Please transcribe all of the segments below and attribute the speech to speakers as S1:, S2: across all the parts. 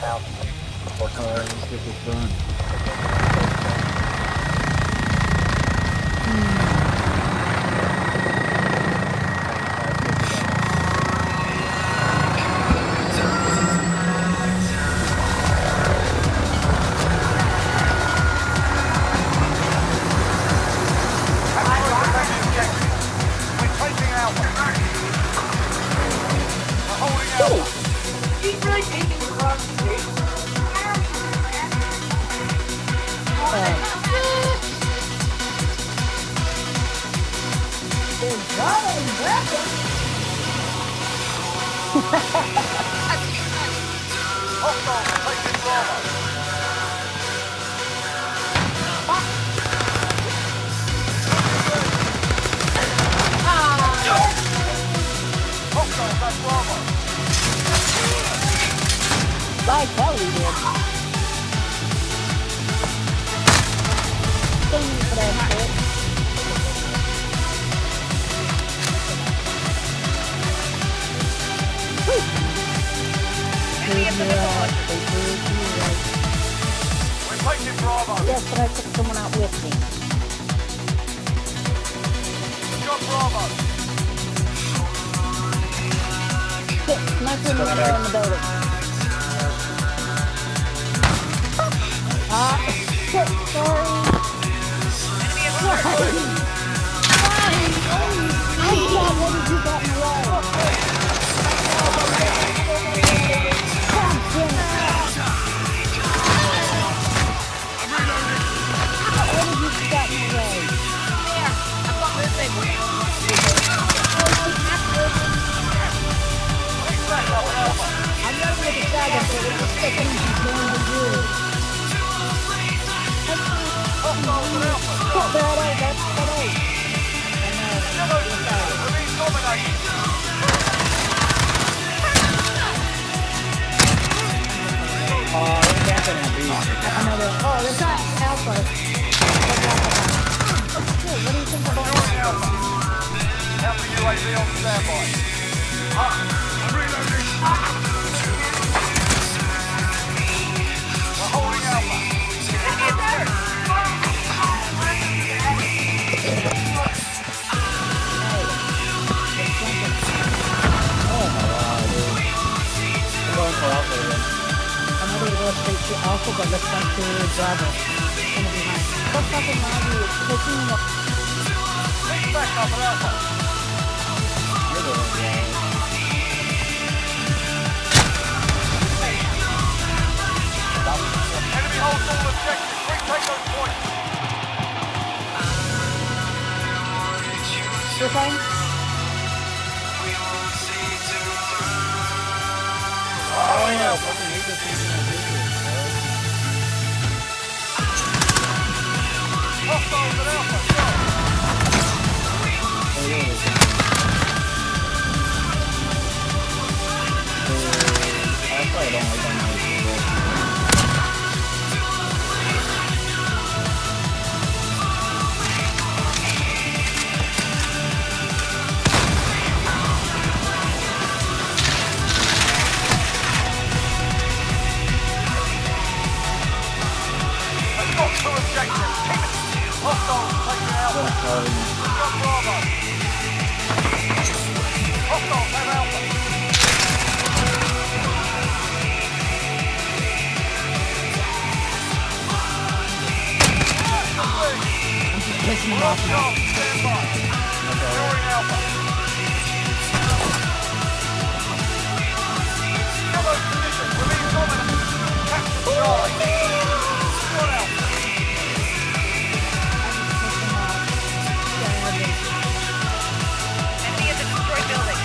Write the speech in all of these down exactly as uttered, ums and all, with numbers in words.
S1: Alright, let's get this done.
S2: Like hell he did. Thank you for that shit.
S3: Enemy at the middle.
S4: We're taking Bravo.
S2: Yes, but I took someone out with me.
S4: Got Bravo.
S2: Shit, sniper in the middle in the building. Ah, shit, sorry.
S3: Enemy at the
S2: Sorry.
S3: middle.
S2: Sorry. I thought what did you got in the way? God damn it. What did you got in the way?
S3: There. I've got movement.
S2: I'm not with the dragon, but it's just taking me going to do. Put that out, that's that out. I know,
S4: Release Domination.
S1: Oh, it's camping at B.
S2: another, oh, there's not Alpha. Oh, shit, what do you think about Alpha?
S4: Alpha U A V on standby. I'm reloading. We're holding Alpha.
S3: Enemy at the middle.
S1: Oh my god, dude. I'm going for Alpha again.
S2: I'm ready to go straight to Alpha, but let's go to Bravo. Come behind. What's fucking wrong with you? Pushing the...
S4: Take back up at Alpha.
S1: You're the one guy.
S4: Enemy holds all objectives. Retake those points.
S2: You're fine?
S1: Oh yeah, fucking hate this thing in my pictures, bro.
S4: Hostiles at Alpha. Go.
S1: Oh yeah, this thing. Uh, I probably don't like that noise, bro.
S4: They've got two objectives. Keep it. Hostiles taking Alpha. Got Bravo. Hostiles have Alpha.
S2: Pissing me
S4: We're on
S2: off now.
S4: charge. Stand by. Securing Alpha. Cover position. Release Domination. Capture Charlie. Got Alpha.
S3: Enemy at the destroyed building.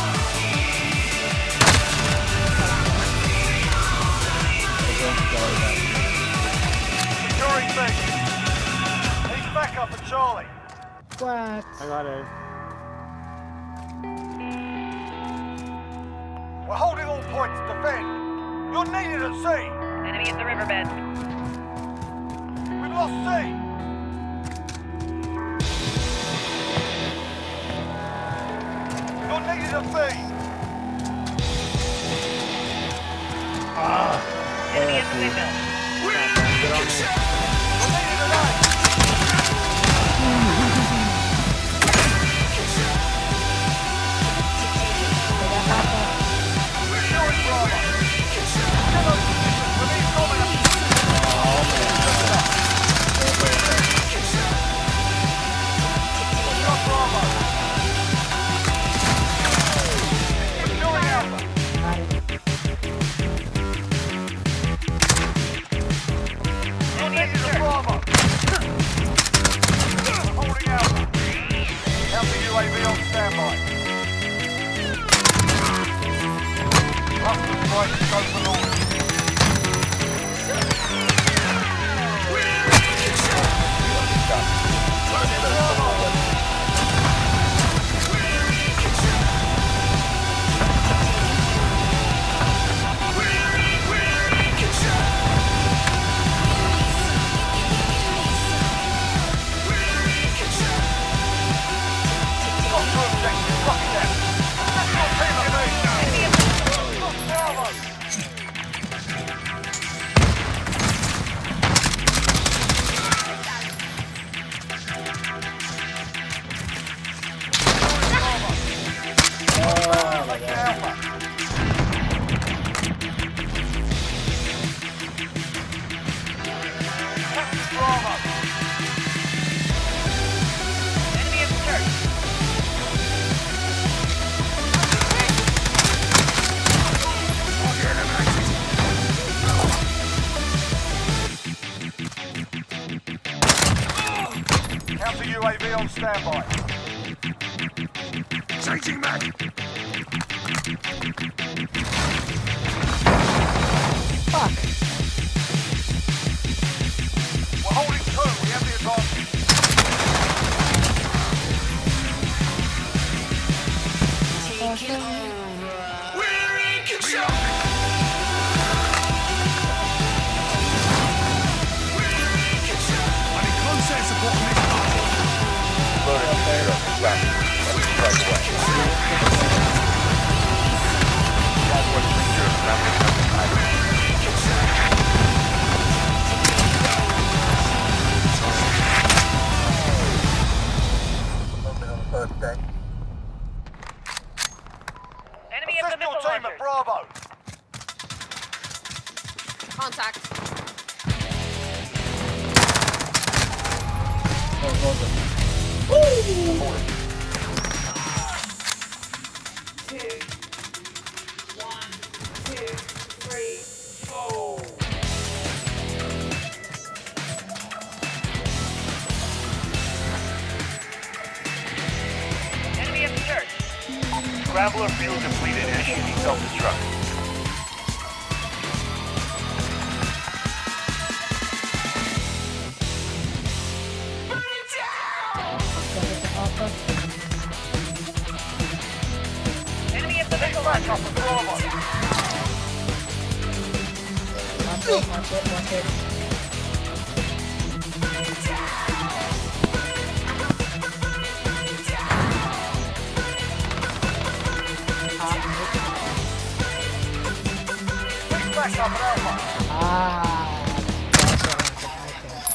S4: Securing B. He's back up at Charlie.
S2: What?
S1: I got it.
S4: We're holding all points. Defend. You're needed at sea.
S3: Enemy at the riverbed.
S4: We've lost C. You're needed at B.
S1: Ah!
S3: Enemy at the windmill.
S4: Get on there. Relieving the line. Securing Bravo. Get on position. Relieve Domination. Push up Bravo. Securing Alpha. Taking the Bravo. Holding Alpha. Counter U A V on standby. Cluster strike, go for launch. Got two objectives, lock it down. That's your team of me. Look, Bravo.
S3: Enemy at the church.
S4: Counter U A V on standby. Changing mag.
S2: Fuck.
S4: We're holding two. We have the advantage. We're in control. I need close air support on this part. Loading up there. Right away. That's what's secure. Moving on the first deck.
S3: Enemy at the
S4: Assist your
S3: missile
S4: team
S3: launcher.
S4: at Bravo.
S3: Contact. Enemy at the church.
S4: Traveler field depleted. Initiating self-destruct.
S3: Enemy at the missile
S4: Back
S3: launcher.
S4: up at Bravo.
S2: Watch it, watch it, watch it.
S4: Big back up at Alpha.
S2: Ah. That's what I was okay.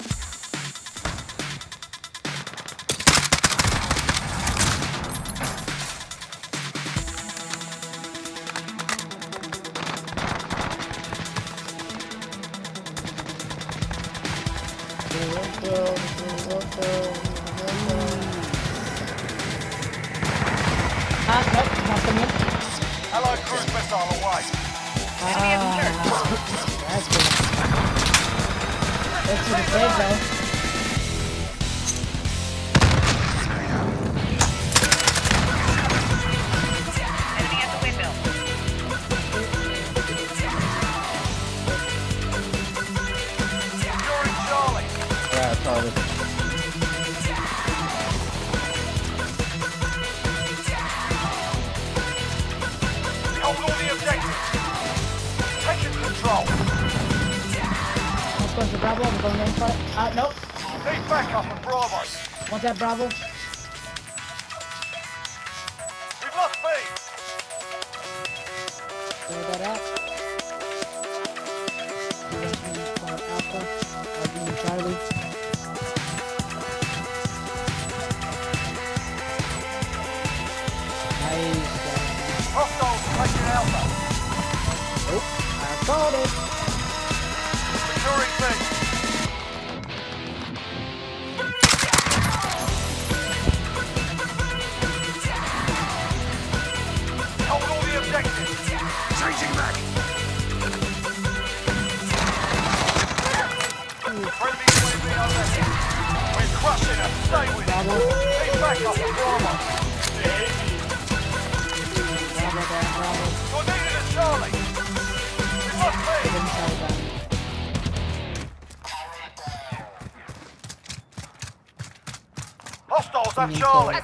S2: Ah, nope, nothing in.
S4: Allied cruise missile away.
S3: Enemy at the church.
S2: That's good. That's what it said, though.
S3: Enemy at the windmill.
S4: Securing Charlie.
S1: Yeah, Charlie.
S4: We hold all the objectives. Taking control.
S2: Let's go to Bravo. I'm going in for it. Ah, nope.
S4: Need backup at Bravo.
S2: Want that Bravo?
S4: We've lost B.
S2: Clear that out.
S4: Hostiles taking Alpha.
S2: I called it.
S4: Securing B. Hold all the objectives. Changing back. Friendly U A V overhead. We're crushing them. Stay with it.
S2: Bravo.
S4: Keep back up and Bravo.
S2: Bravo, bravo, bravo.
S4: You're needed at Charlie. You must be.
S2: Inside down.
S4: Hostiles have Charlie.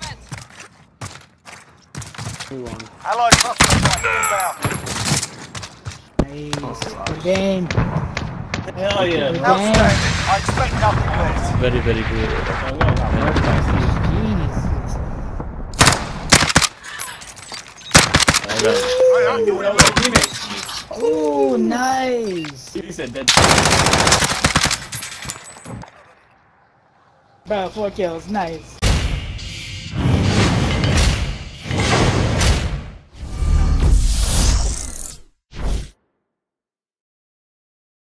S2: Two one.
S4: Allied cluster strike inbound.
S2: Nice. Good game.
S1: Hell yeah.
S2: Good
S4: Outstanding.
S2: game.
S4: I expect nothing less.
S1: Very, very good.
S2: Jesus. Oh, nice.
S1: He said that.
S2: Bro, four kills. Nice.